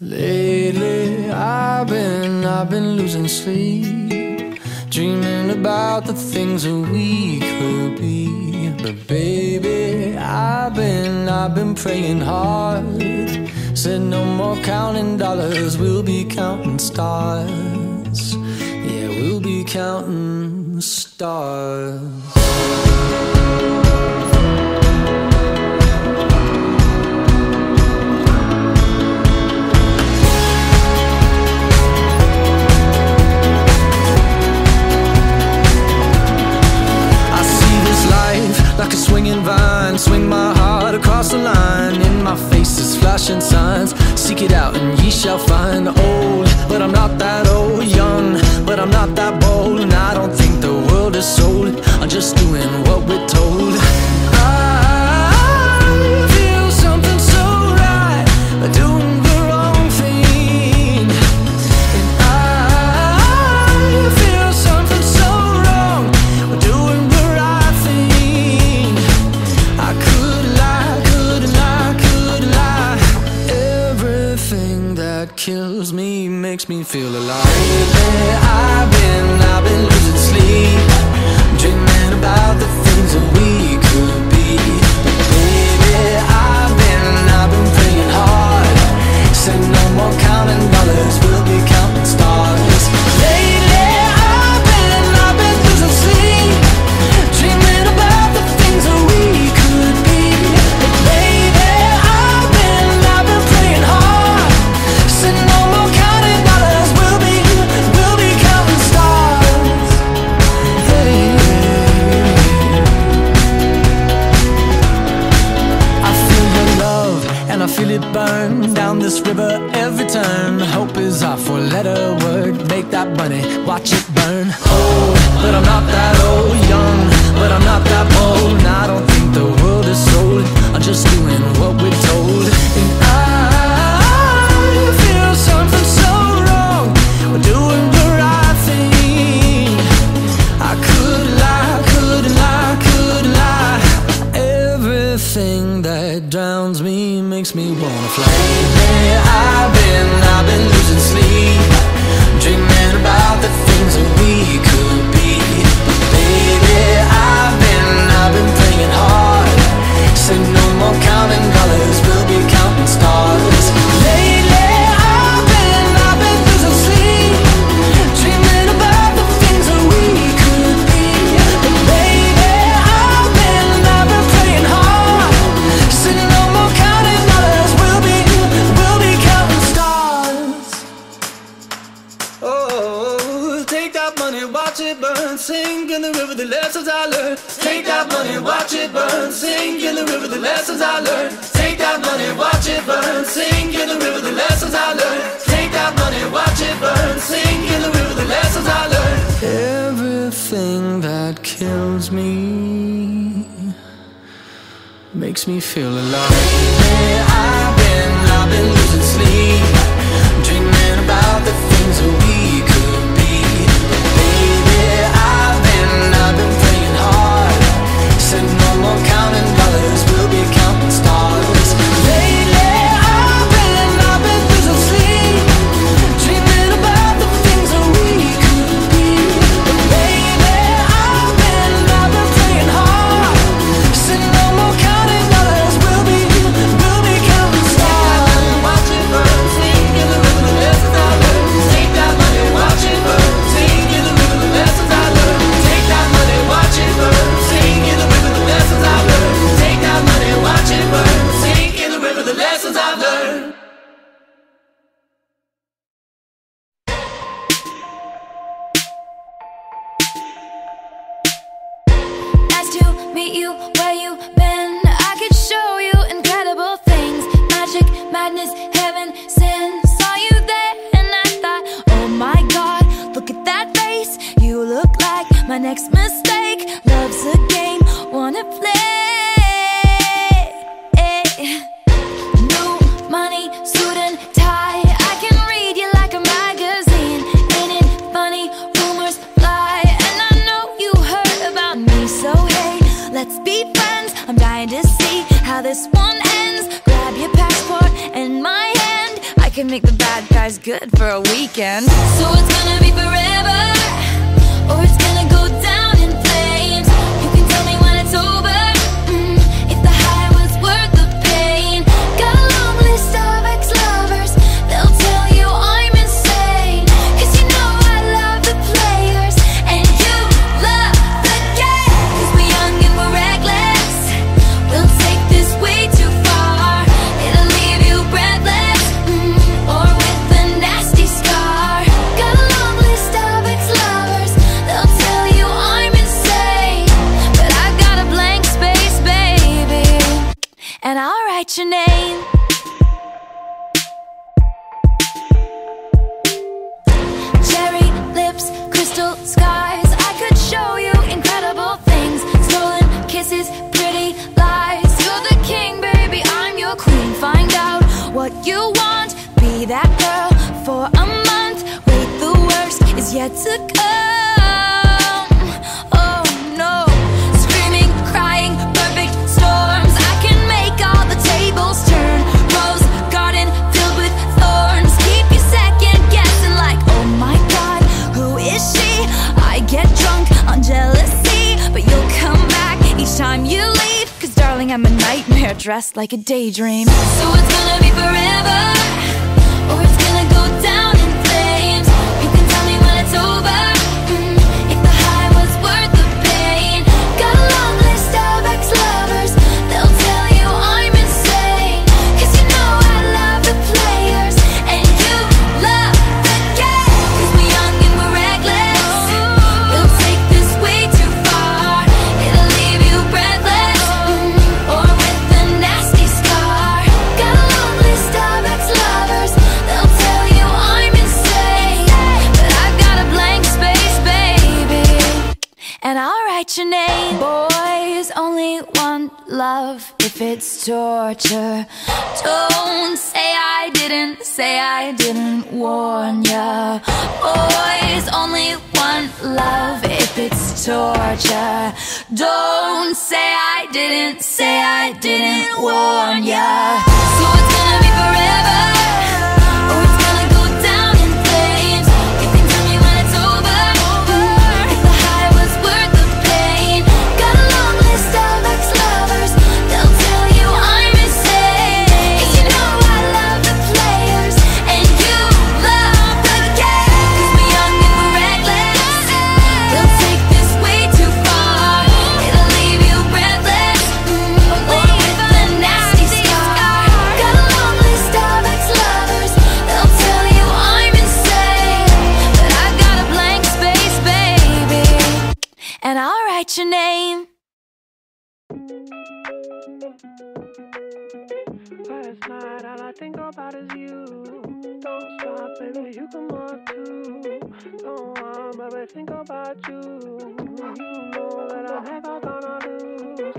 Lately I've been losing sleep, dreaming about the things that we could be. But baby, I've been praying hard. Said no more counting dollars, we'll be counting stars. Yeah, we'll be counting stars. Like a swinging vine, swing my heart across the line. In my face is flashing signs, seek it out and ye shall find. Old, but I'm not that old. Young, but I'm not that bold. And I don't think the world is sold, I'm just doing what we're told. I feel something so right, doing the wrong thing. And I feel something so wrong, doing the right thing. I could lie. Everything that kills me makes me feel alive. Lately I've been losing sleep, dreaming about the things that we could be. But baby, I've been praying hard. Said no more counting dollars, we'll be counting stars. Lately I've been losing sleep, dreaming about the things that we could be. But baby, I've been praying hard. Said no more counting dollars, we'll be counting stars. Hey. I feel your love and I feel it burn down this river every turn. Hope is our four-letter word. Make that money, watch it burn. Old, but I'm not that old. Young, but I'm not that bold. And I don't think the world is sold, I'm just doing what we're told. And I feel something so wrong, we're doing the right thing. I could lie. Everything that drowns me makes me wanna fly. Lately I've been losing sleep, dreaming about the things that we could be. But baby, I've been praying hard. Said no more counting dollars, we'll be counting stars. Lately I've been losing sleep, dreaming about the things that we could be. But baby, I've been praying hard. Said no more counting dollars, we'll be counting stars. Oh, take that money, watch it burn, sink in the river the lessons I learned. Take that money, watch it burn, sink in the river the lessons I learned. Take that money, watch it burn, sink in the river the lessons I learned. Take that money, watch it burn, sink in the river the lessons I learned. Everything that kills me makes me feel alive. Lately I've been losing sleep, dreaming about the things that we could be. But baby, I've been praying hard. Said no more counting dollars, we'll be counting stars. Lately I've been losing sleep, dreaming about the things that we could be. But baby, I've been praying hard. Said no more counting dollars, we'll be counting stars. Watch it burn, sing in the river the lessons I learned. Take that money, watch it burn, sing in the river the lessons I learned. Take that money, watch it burn, sing in the river the lessons I learned. Take that money, watch it burn, sing in the river the lessons I've learned. Nice to meet you, where you been? I could show you incredible things. Magic, madness, heaven, sin. Saw you there and I thought, oh my God, look at that face. You look like my next mistake. Love's a game, wanna play. New money, suit and tie. I can read you like a magazine. Ain't it funny, rumors fly. And I know you heard about me, so hey, let's be friends. I'm dying to see how this one ends. Grab your passport and my hand, I can make the bad guys good for a weekend. So it's gonna be forever, or it's gonna go down in flames. You can tell me when it's over, if the high was worth the pain. Got a long list of ex-lovers, they'll tell you I'm insane. Cause you know I love the players, and you love the game. Cause we're young and we're reckless, we'll take this way too far. It'll leave you breathless, or with a nasty scar. Got a long list of ex-lovers, they'll tell you I'm insane. But I've got a blank space, baby, and I'll write your name. Cherry lips, crystal skies, I could show you incredible things. Stolen kisses, pretty lies. You're the king, baby, I'm your queen. Find out what you want, be that girl for a month. Wait, the worst is yet to come. Oh no, screaming, crying, perfect storms. I can make all the tables turn. Rose garden filled with thorns. Keep you second guessing like, oh my god, who is she? I get drunk on jealousy, but you'll come back each time you leave. Cause darling, I'm a nightmare dressed like a daydream. So it's gonna be forever, or it's gonna go down in flames. You can tell me when it's over, if the high was worth the pain. Got a long list of ex-lovers, they'll tell you I'm insane. Cause you know I love the players, and you love the game. Cause we're young and we're reckless, we'll take this way too far. It'll leave you breathless, or with a nasty scar. Got a long list of ex-lovers, they'll tell you I'm insane. But I've got a blank space, baby, and I'll write your name. Boys only want love if it's torture. Don't say I didn't warn ya. Boys only want love if it's torture. Don't say I didn't warn ya. So it's gonna be forever, or it's gonna go down in flames. You can tell me when it's over, if the high was worth the pain. Got a long list of ex-lovers, they'll tell you I'm insane. Cause you know I love the players, and you love the game. Cause we're young and we're reckless, we'll take this way too far. It'll leave you breathless, or with a nasty scar. Got a long list of ex-lovers, they'll tell you I'm insane. But I've got a blank space, baby, and I'll write your name. Last night all I think about is you. Don't stop, baby, you come on too. Don't want, baby, think about you. You know that I'm never gonna lose.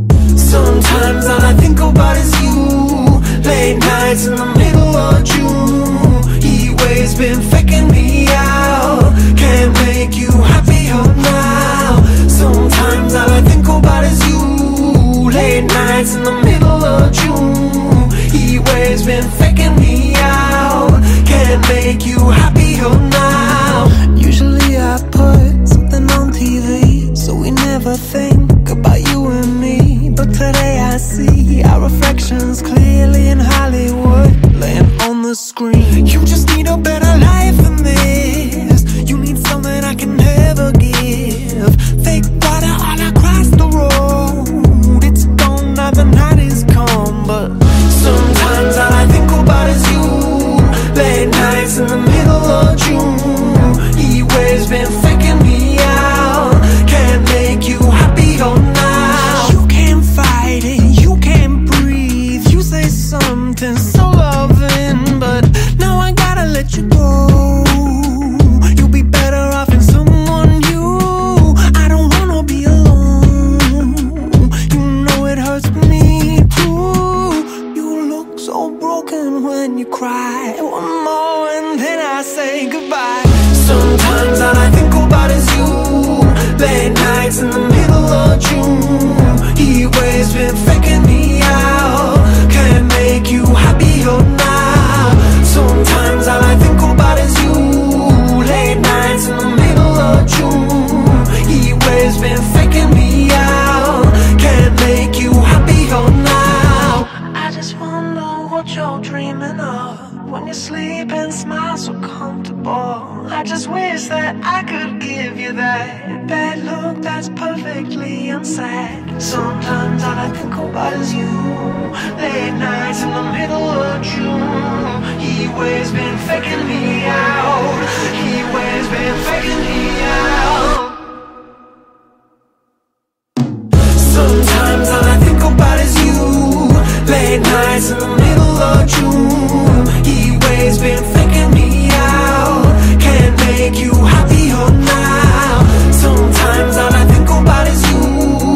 Sometimes all I think about is you. Late nights in the middle of June. that I could give you that look that's perfectly unsaid. Sometimes all I think about is you. Late nights in the middle of June. He always been faking me out. He always been faking me out. Sometimes all I think about is you. Late nights in the middle of June. He always been faking me out. Can't make you happier now. Sometimes all I think about is you.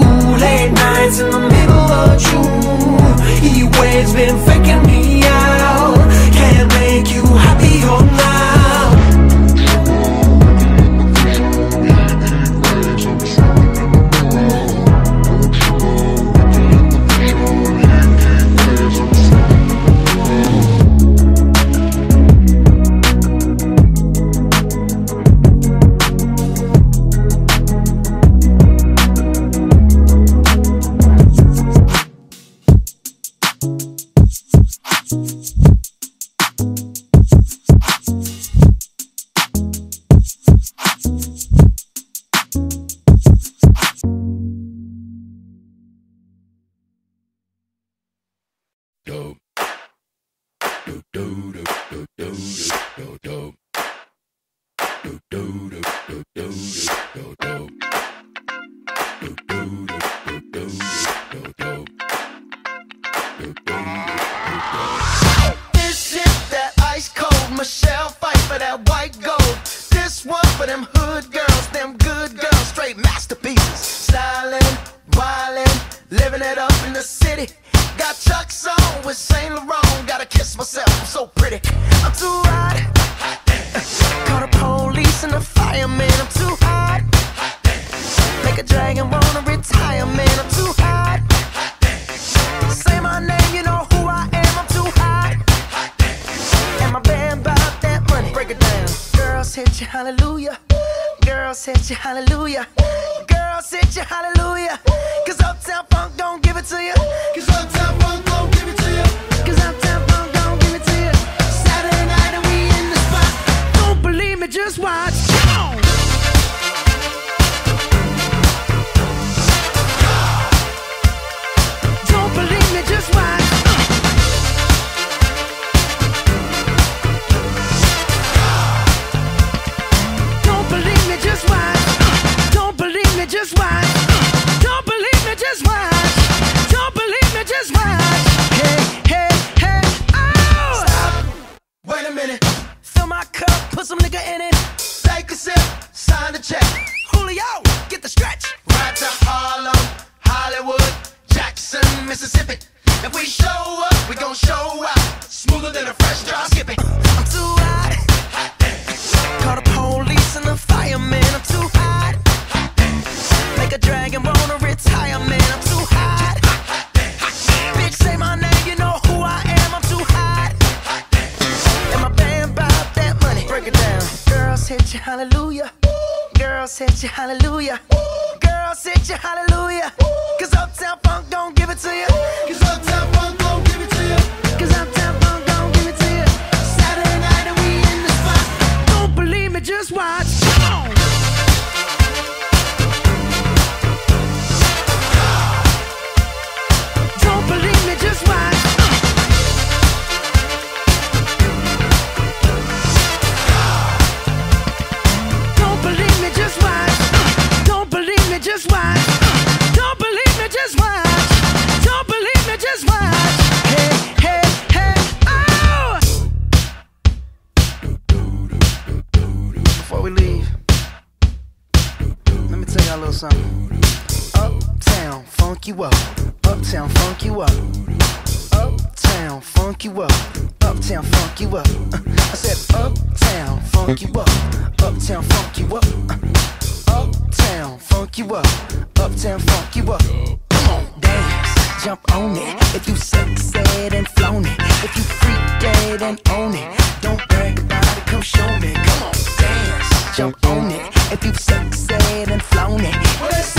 Late nights in the middle of June. He always been faking me out. Can't make you happier now. Jump on it if you've sexed and flown it.